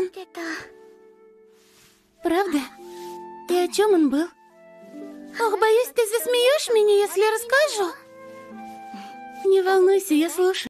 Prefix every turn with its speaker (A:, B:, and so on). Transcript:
A: сон. Правда? И о чем он был? Ох, боюсь, ты засмеешь меня, если расскажу. Не волнуйся, я слушаю.